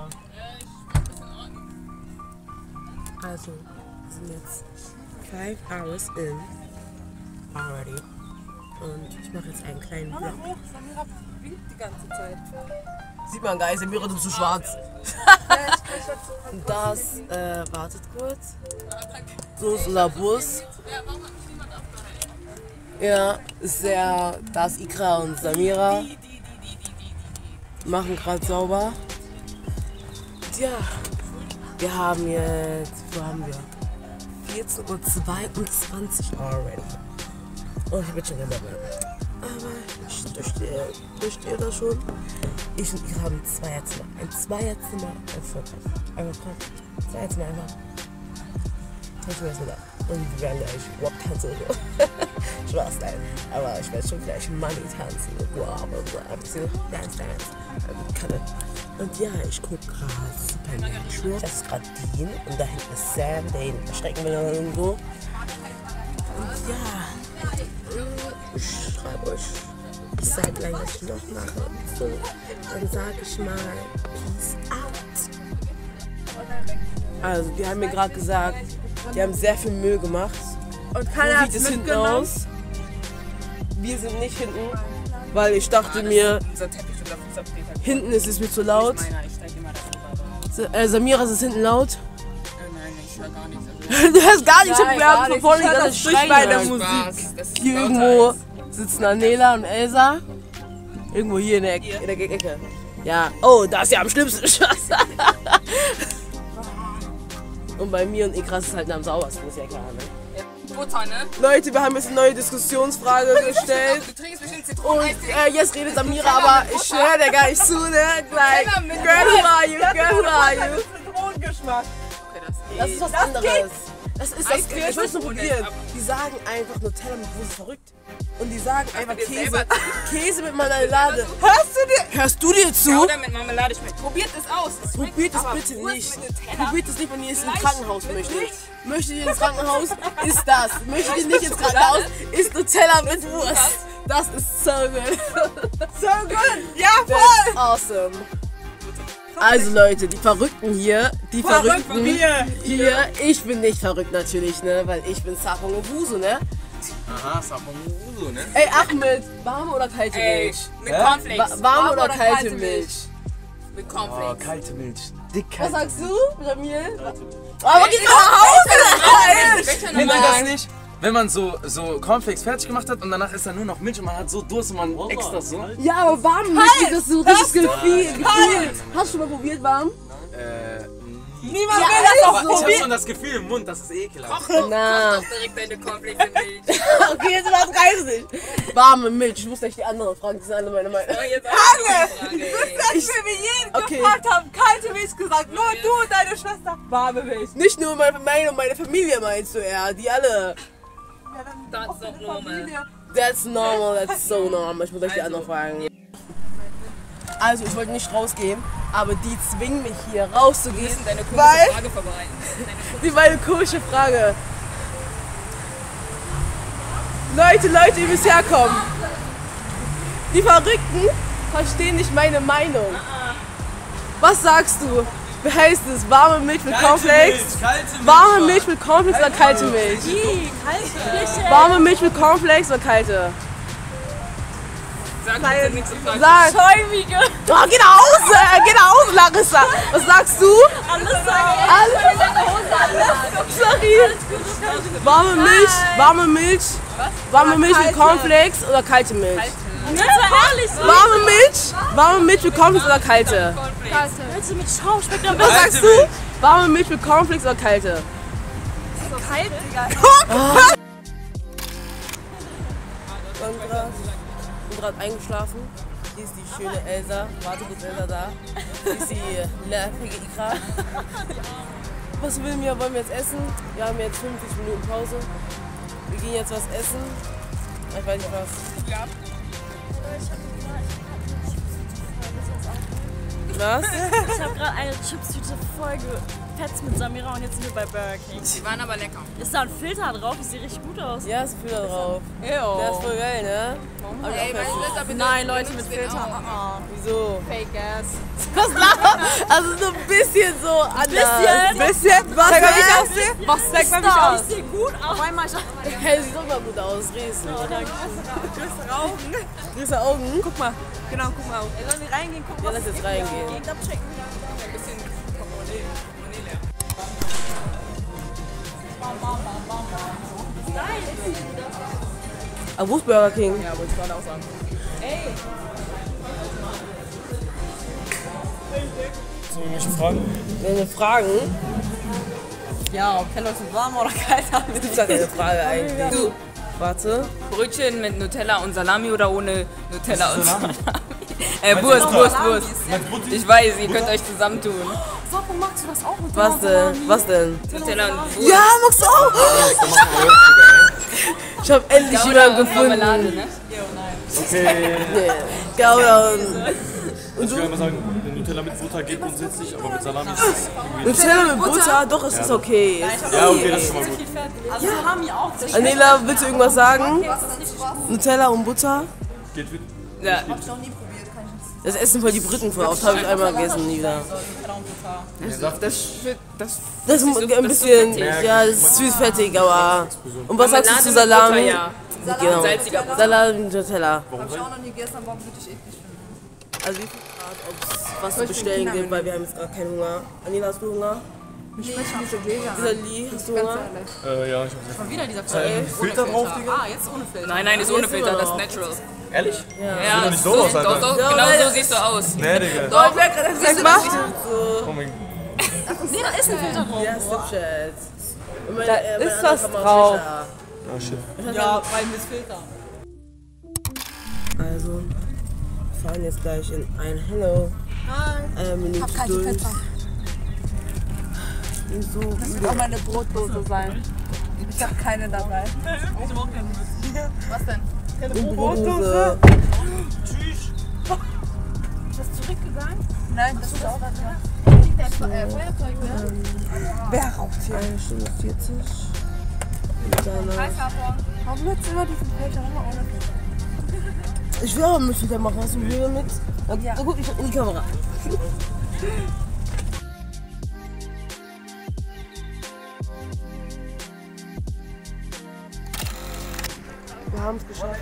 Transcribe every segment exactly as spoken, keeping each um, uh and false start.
Also, wir sind jetzt five hours in already. Und ich mache jetzt einen kleinen Vlog. Samira winkt die ganze Zeit. Sieht man gar nicht, Samira, du bist so schwarz. Und das, äh, wartet kurz. So ist unser Bus. Ja, ist sehr, da ist Ikra und Samira. Machen gerade sauber. Ja, wir haben jetzt, wo haben wir? vierzehn Uhr zweiundzwanzig already. Und ich bin schon in der Bett. Aber ich durchstehe, durchstehe das schon. Ich und Ikra haben ein Zweierzimmer. Ein Zweierzimmer ein Vorkauf. Einfach krass. Zweierzimmer einfach. Ich weiß nicht. Und wir werden gleich Walk tanzen und so. Spaß, nein. Aber ich werde schon gleich Money tanzen. Wow, ein bisschen Dance, Dance. Ähm, und ja, ich gucke gerade Supernatural. Das ist gerade Dean. Und da hinten ist Sam. Den erschrecken wir noch irgendwo. Und ja, ich schreibe euch. Ich sage gleich, was ich noch mache. Und so, dann sage ich mal Peace out. Also, die haben mir gerade gesagt, die haben sehr viel Müll gemacht. Und keiner hat es hinten aus. Wir sind nicht hinten, weil ich dachte mir, hinten ist es mir zu laut. Äh, Samira, ist es hinten laut? Nein, ich höre gar nichts. Du hörst gar nichts, wir haben von vorne das das durch bei der Musik. Hier irgendwo sitzen Anela und Elsa. Irgendwo hier in der, Ecke, in der Ecke. Ja, oh, da ist ja am schlimmsten. Und bei mir und Ikra ist es halt am saubersten, ist ja klar, ne? Butter, ne? Leute, wir haben jetzt eine neue Diskussionsfrage gestellt. Du trinkst bestimmt Und Zitroneneistee. äh, jetzt redet Samira, aber ich höre der gar nicht zu, ne? Like, girl, who are you? Girl, who are you? Zitronengeschmack. Das ist was Das anderes. geht. Das ist das, Eistee ich will es nur ist probieren. aber- Die sagen einfach Nutella mit Wurst verrückt. Und die sagen einfach dir Käse, selber Käse mit Marmelade. Hörst du dir? Hörst du dir zu? Oder mit Marmelade schmeckt. Probiert es aus. Es schmeckt Probiert es aber bitte Wurst nicht. mit Nutella. Probiert es nicht, wenn ihr es ins Fleisch Krankenhaus mit möchtet. Milch. Möchtet ihr ins Krankenhaus? Ist das. Möchtet ihr nicht ins Krankenhaus? Ist Nutella mit Wurst. Das ist so gut. So gut. Ja, That's voll. awesome. Also Leute, die Verrückten hier, die Verrückt Verrückten hier. hier, ich bin nicht verrückt natürlich, ne, weil ich bin Sapong und Wusu, ne? Aha, Sapong und Wusu, ne? Ey, Ahmed, warme oder kalte Ey, Milch? mit Cornflakes. Wa warme oder kalte Milch? Mit Oh, Cornflakes. kalte Milch. Dick Was kalte sagst du, Ramil? Aber geh nach Hause! Welcher Kennt ihr das normal? nicht? Wenn man so, so Cornflakes fertig gemacht hat und danach ist da nur noch Milch und man hat so Durst und man extra so. Ja, aber warme Milch ist das so richtig gefühlt. Hast du schon mal probiert, warm? Äh, Niemand Ja, will das ist doch aber ich hab probieren. schon das Gefühl im Mund, das ist ekelhaft. Koch, Na. koch doch direkt deine Cornflakes in Milch. Okay, jetzt übertreib's nicht. Warme Milch, ich muss gleich die anderen fragen, das sind alle meine Meinung. Oh, jetzt Frage. Ich- Ich will wie jeden Okay. gefragt haben, kalte Milch gesagt. Nur du und deine Schwester. Warme Milch. Nicht nur meine Meinung, meine Familie meinst du eher, die alle. Ja, dann That's auch not deine normal. Familie. That's normal, that's so normal. Ich muss euch die anderen fragen. Also, ich wollte nicht rausgehen, aber die zwingen mich hier rauszugehen. Wir müssen deine komische Weil- Frage vorbereiten. Die meine komische Frage. Leute, Leute, ihr müsst herkommen. Die Verrückten verstehen nicht meine Meinung. Was sagst du? Wie heißt es? Warme Milch mit Cornflakes? kalte Milch. Warme Milch mit Cornflakes oder kalte Milch? Die kalte Warme Milch mit Cornflakes oder kalte? Sag bitte nichts und frag. Sag! Schäumige. Oh, geh nach Hause! Geh nach Hause, Larissa! Was sagst du? Alles sagen. Alles? Sorry! Warme Milch, warme Milch, warme Milch mit Cornflakes oder kalte Milch? Jetzt mal ehrlich. So. Warme Milch, warme Milch mit Cornflakes oder kalte? Willst du mit Schaum schmeckt am Was besten? sagst du? Warme Milch mit Cornflakes oder kalte? Kalt, Digga. Sandra, ich bin gerade eingeschlafen. Hier ist die schöne Elsa. Warte, bis Elsa da. Hier ist die nervige Ikra. Was will mir? Wollen wir jetzt essen? Wir haben jetzt fünfzig Minuten Pause. Wir gehen jetzt was essen. Ich weiß nicht was. Ja. Was? Ich habe gerade eine Chipstüte voll gefetzt mit Samira und jetzt sind wir bei Burger King. Die waren aber lecker. Ist da ein Filter drauf? Das sieht richtig gut aus. Ja, ist viel da drauf. Der ist Ew. voll geil, ne? Hab ich Ey, auch weißt du, versucht. das bitte Nein, Leute, mit benutzt den Filter. auch. Ah, Wieso? Fake ass. Was lacht? Also so ein bisschen so anders. Bisschen? Bisschen? Was Sag mal, wie ich ja. aussehe? Was zeig mal, wie ich Ich aussehe? sehe gut aus. Einmal ich Hey, sieht doch mal gut aus, riesen. Größere Augen. Größere Augen. Guck mal. Genau, guck mal. Ey, sollen wir reingehen? Guck Ja, mal. lass jetzt reingehen. Geht abchecken. Ein bisschen Portemonnaie. Portemonnaie leer. Ah, wo ist Burger King? Ja, wollte ich gerade auch sagen. Ey. So, irgendwelche Fragen? Wenn wir fragen, Ja, ob Keller ist warm oder kalt haben. gibt's da keine Frage eigentlich. Du, Warte. Brötchen mit Nutella und Salami oder ohne Nutella und Salami? Salami? Äh, Wurst, Wurst, Wurst. Mit Butter? Ich weiß, ihr könnt euch zusammentun. Sag, magst du das auch mit Was denn? Was denn? Nutella und Wurst. Ja, magst du auch? Ich hab endlich jemanden Marmelade, gefunden. ne? Okay. Nee. Gouda. Ich will mal sagen, Nutella mit Butter geht grundsätzlich, aber mit Salami ist es irgendwie... Nutella mit Butter? Doch, es ist okay. Ja, okay, das ist schon mal gut. Also Salami auch. Anela, willst du irgendwas sagen? Nutella und Butter? Geht mit... Ja. Das essen voll die Briten voll oft, habe ich einmal gegessen, nie wieder. Das, das, das Das ist ein bisschen, ja, das ist süß-fettig, aber... Und was sagst du zu Salami? Butter, ja. Genau. Salziger Butter. Salami und Nutella. Hab ich auch noch nie gegessen, aber würde ich eklig finden. Also wie viel Grad, ob es was zu bestellen gibt, weil wir haben jetzt gerade keinen Hunger. Anila, hast du Hunger? Nee, ich diese Gläser. Isali, hast du Hunger? Äh, ja, ich hab Schon wieder dieser Filter drauf, Digga? Ah, jetzt ohne Filter. Nein, nein, ist ohne Jetzt Filter, immer das ist noch. natural. Ehrlich? Ja, doch nicht so so, aus, Alter. doch, doch, Ja, genau Alter. so siehst du aus. Nee, Digga. Doch, Sag mal. Oh mein Nee, da ist ein Filter drauf. Ja, Snapchat. Und meine, Da äh, meine ist andere was Kamera drauf. schlechter. Oh shit. Ja, weil mit Filter. Also, wir fahren jetzt gleich in ein Hello. Nein. Äh, Minute Hab keine durch. Pizza. Ich bin so Das wird auch meine Brotdose sein. Ich hab keine dabei. Was denn? müde. Brotdose. Ist das zurückgegangen? Nein, das ist auch was. Liegt der äh, Feuerzeug, ne? Wer raucht hier? Eine Stunde vierzig. Und danach. Warum nutzt du immer diesen Filter? Mach mal ohne Filter. Ich will auch mit Filter machen. Hast du Mühe mit? Na, Ja. na gut, ich in die Kamera. Wir haben es geschafft.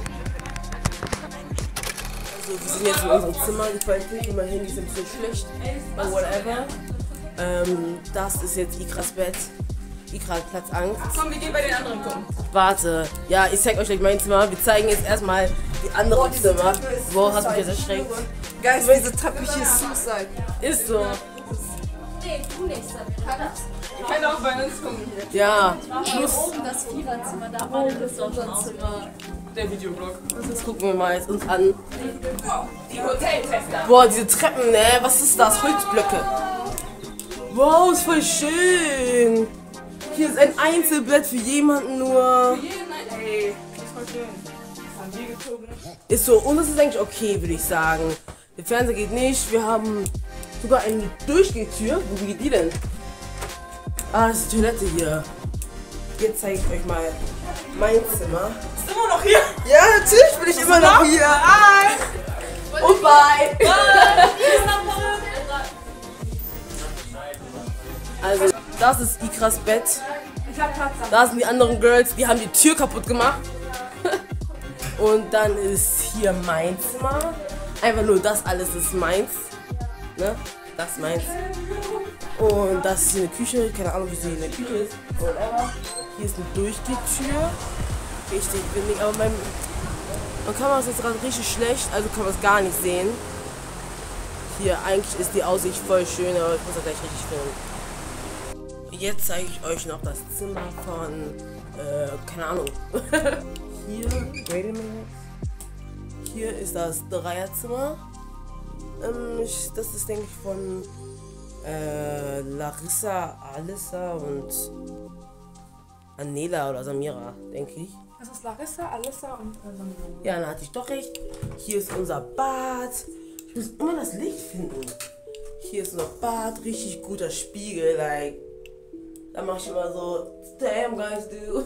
Also, wir sind jetzt in unserem Zimmer. Die Qualität in meinem Handy ist ein bisschen schlecht. Aber whatever. Ähm, das ist jetzt Ikras Bett. Ikra hat Platzangst. Komm, wir gehen bei den anderen gucken. Warte. Ja, ich zeig euch gleich mein Zimmer. Wir zeigen jetzt erstmal die anderen Zimmer. Wow, hast du mich jetzt erschreckt? Geil, diese Treppe hier ist Suicide. Ist so. Nee, du nicht. Ihr könnt auch bei uns gucken. Ja. Hier oben das Viererzimmer, da war das unser Zimmer. Der Videoblog. Das gucken wir mal jetzt uns an. Die Hoteltester. Boah, diese Treppen, ne? Was ist das? Holzblöcke. Wow, ist voll schön. Hier ist ein Einzelbett für jemanden nur. Hey, das ist voll schön. Von dir gezogen. Ist so, und das ist eigentlich okay, würde ich sagen. Der Fernseher geht nicht. Wir haben sogar eine Durchgehtür. Wo geht die denn? Ah, das ist die Toilette hier. Jetzt zeige ich euch mal mein Zimmer. Ist immer noch hier. Ja, natürlich bin ich immer noch hier. Hi. Und bye. Also, das ist Ikras Bett. Da sind die anderen Girls, die haben die Tür kaputt gemacht. Und dann ist hier mein Zimmer. Einfach nur das alles ist meins. Ne? Das ist meins. Und das ist hier eine Küche. Keine Ahnung, wie sie in der Küche ist. Whatever. Hier ist eine Durchgehtür. Richtig windig. Aber beim man kann man es jetzt gerade richtig schlecht, also kann man es gar nicht sehen. Hier, eigentlich ist die Aussicht voll schön, aber ich muss das gleich richtig filmen. Jetzt zeige ich euch noch das Zimmer von, äh, keine Ahnung. Hier, wait a minute. Hier ist das Dreierzimmer. Ähm, ich, das ist, denke ich, von äh, Larissa, Alissa und Anela oder Samira, denke ich. Das ist Larissa, Alissa und Samira. Ja, dann hatte ich doch recht. Hier ist unser Bad. Ich muss immer das Licht finden. Hier ist unser Bad, richtig guter Spiegel, like. Da mache ich immer so, damn guys, do.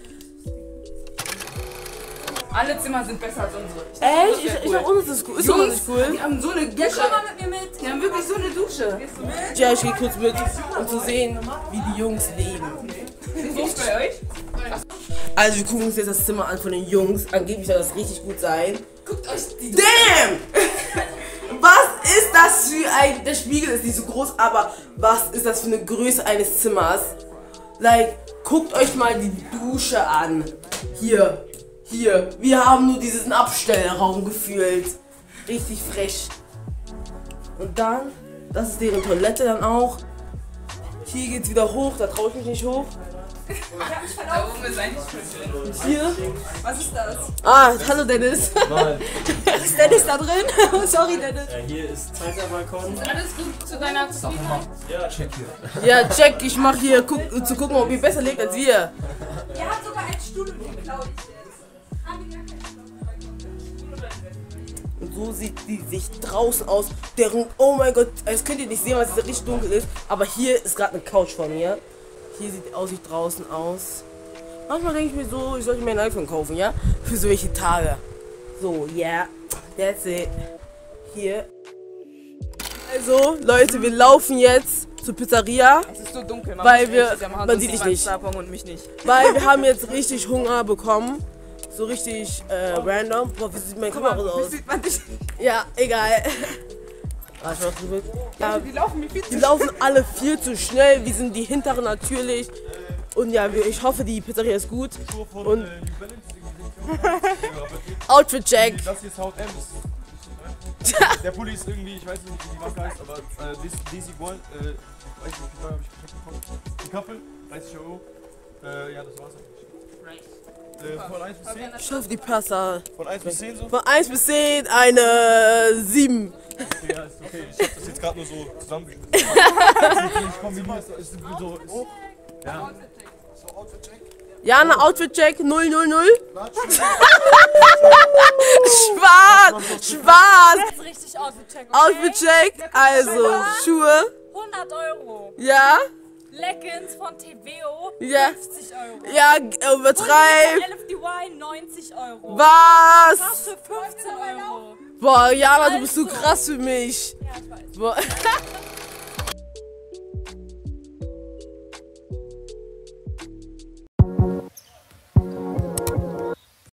Alle Zimmer sind besser als unsere. Echt? Ich, ich, ich glaube, uns ist cool. Ist doch Jungs, nicht cool. die haben so eine Dusche. Ja, komm mal mit mir mit. Die haben wirklich so eine Dusche. Dusche. Ja, ich gehe kurz mit, um zu sehen, wie die Jungs leben. Wie ist bei euch? Also wir gucken uns jetzt das Zimmer an von den Jungs. Angeblich soll das richtig gut sein. Guckt euch die Damn! Was ist das für ein... Der Spiegel ist nicht so groß, aber was ist das für eine Größe eines Zimmers? Like, guckt euch mal die Dusche an. Hier, hier. Wir haben nur diesen Abstellraum gefühlt. Richtig frech. Und dann, das ist deren Toilette dann auch. Hier geht's wieder hoch, da traue ich mich nicht hoch. Da oben ist eigentlich schön. Und hier. Was ist das? Ah, hallo Dennis. Ist Dennis da drin? Sorry, Dennis. Ja, hier ist zweiter Balkon. Alles gut zu deiner Zufriedenheit? Ja, check hier. Ja, check, ich mach hier, guck, zu gucken, ob ihr besser lebt als wir. Er hat sogar einen Stuhl und den klaue ich jetzt. Haben wir gar keinen Stuhl. Und so sieht die sich draußen aus. Deren, oh mein Gott, das könnt ihr nicht sehen, weil es richtig dunkel ist. Aber hier ist gerade eine Couch von mir. Hier sieht die Aussicht draußen aus. Manchmal denke ich mir so, ich sollte mir ein iPhone kaufen, ja? Für solche Tage. So, yeah, that's it. Hier. Also, Leute, wir laufen jetzt zur Pizzeria. Es ist so dunkel, man Weil muss wir- richtig am Hand man und sieht dich beim nicht. Starbucks und mich nicht. Weil wir haben jetzt richtig Hunger bekommen. So richtig äh, random. Boah, wie sieht meine Kamera so Wie aus? sieht man dich? Ja, egal. Ah, ich mach zurück. Ja, Die laufen mir viel zu die laufen alle viel zu schnell. Wir sind die Hinteren natürlich. Und ja, wir- ich hoffe, die Pizzeria ist gut. Und Outfit-Check. Das hier ist H und M. Der Pulli ist irgendwie, ich weiß nicht, wie die Marke heißt, aber äh, Daisy Gold, äh, weiß nicht, wie teuer habe ich geschenkt bekommen. Die Kaffel, dreißig Euro. Äh, ja, das war's eigentlich. Äh, von eins bis zehn? Ich hoffe, die Pasta. Von eins bis zehn so? Von eins bis zehn eine sieben. Okay, ja, ist okay. Ich hab das jetzt gerade nur so zusammengeschnitten. Ich kombiniere es, ist so, ist, ja. Ja, eine Outfit-Check. null null null. Spaß! Spaß! Das ist richtig Outfit-Check, okay? Outfit-Check. Also, Schuhe. hundert Euro. Ja. Leggings von T V O, Ja. fünfzig Euro. Ja, übertreib. L F D Y, neunzig Euro. Was? Krass für fünfzehn Euro. Boah, Jana, du bist so krass für mich. Ja, ich weiß. Boah.